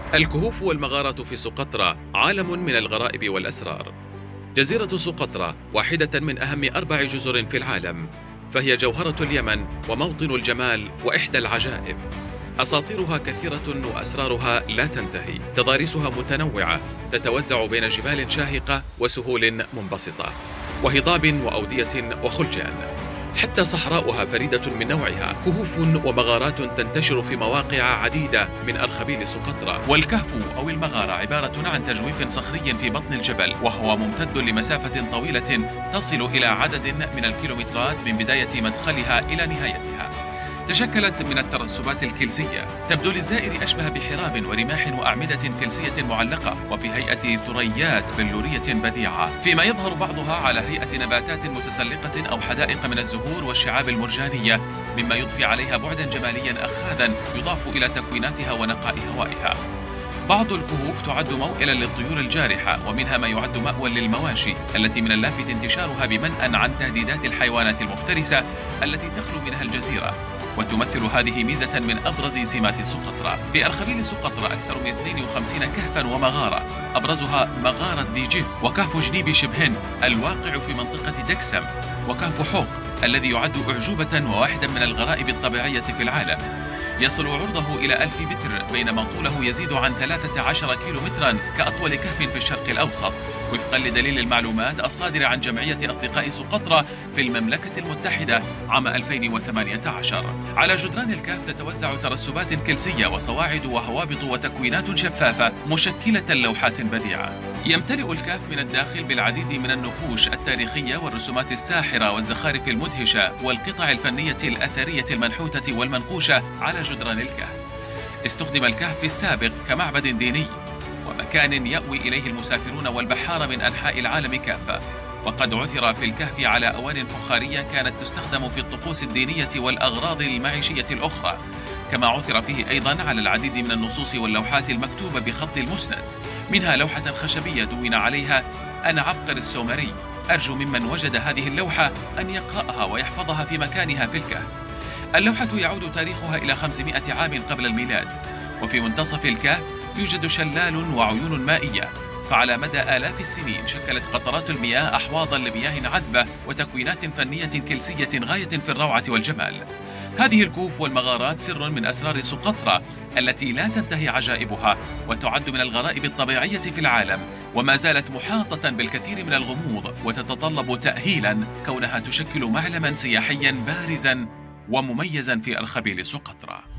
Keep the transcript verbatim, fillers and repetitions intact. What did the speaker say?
الكهوف والمغارات في سقطرى عالم من الغرائب والأسرار. جزيرة سقطرى واحدة من أهم أربع جزر في العالم، فهي جوهرة اليمن وموطن الجمال وإحدى العجائب. أساطيرها كثيرة وأسرارها لا تنتهي، تضاريسها متنوعة تتوزع بين جبال شاهقة وسهول منبسطة وهضاب وأودية وخلجان. حتى صحراؤها فريدة من نوعها، كهوف ومغارات تنتشر في مواقع عديدة من أرخبيل سقطرى. والكهف أو المغارة عبارة عن تجويف صخري في بطن الجبل، وهو ممتد لمسافة طويلة تصل إلى عدد من الكيلومترات من بداية مدخلها إلى نهايتها. تشكلت من الترسبات الكلسية، تبدو للزائر أشبه بحراب ورماح وأعمدة كلسية معلقة، وفي هيئة ثريات بلورية بديعة، فيما يظهر بعضها على هيئة نباتات متسلقة أو حدائق من الزهور والشعاب المرجانية، مما يضفي عليها بعدا جماليا أخاذا يضاف إلى تكويناتها ونقاء هوائها. بعض الكهوف تعد موئلا للطيور الجارحة، ومنها ما يعد مأوى للمواشي التي من اللافت انتشارها بمنأى عن تهديدات الحيوانات المفترسة التي تخلو منها الجزيرة. وتمثل هذه ميزة من أبرز سمات سقطرى. في أرخبيل سقطرى أكثر من اثنين وخمسين كهفا ومغارة، أبرزها مغارة ديجيه، وكهف جنيب شبهن الواقع في منطقة دكسم، وكهف حوق الذي يعد أعجوبة وواحدا من الغرائب الطبيعية في العالم. يصل عرضه إلى ألف متر، بينما طوله يزيد عن ثلاثة عشر كيلو مترا كأطول كهف في الشرق الأوسط، وفقا لدليل المعلومات الصادر عن جمعية أصدقاء سقطرى في المملكة المتحدة عام ألفين وثمانية عشر. على جدران الكهف تتوزع ترسبات كلسية وصواعد وهوابط وتكوينات شفافة مشكلة لوحات بديعة. يمتلئ الكهف من الداخل بالعديد من النقوش التاريخية والرسومات الساحرة والزخارف المدهشة والقطع الفنية الأثرية المنحوتة والمنقوشة على جدران الكهف. استخدم الكهف في السابق كمعبد ديني ومكان يأوي إليه المسافرون والبحار من أنحاء العالم كافة، وقد عثر في الكهف على أواني فخارية كانت تستخدم في الطقوس الدينية والأغراض المعيشية الأخرى، كما عثر فيه أيضا على العديد من النصوص واللوحات المكتوبة بخط المسند، منها لوحة خشبية دون عليها: أنا عبقر السومري، أرجو ممن وجد هذه اللوحة أن يقرأها ويحفظها في مكانها في الكهف. اللوحة يعود تاريخها إلى خمسمائة عام قبل الميلاد، وفي منتصف الكهف يوجد شلال وعيون مائية، فعلى مدى آلاف السنين شكلت قطرات المياه أحواضا لمياه عذبة وتكوينات فنية كلسية غاية في الروعة والجمال. هذه الكهوف والمغارات سر من أسرار سقطرى التي لا تنتهي عجائبها، وتعد من الغرائب الطبيعية في العالم، وما زالت محاطة بالكثير من الغموض، وتتطلب تأهيلا كونها تشكل معلما سياحيا بارزا ومميزا في أرخبيل سقطرى.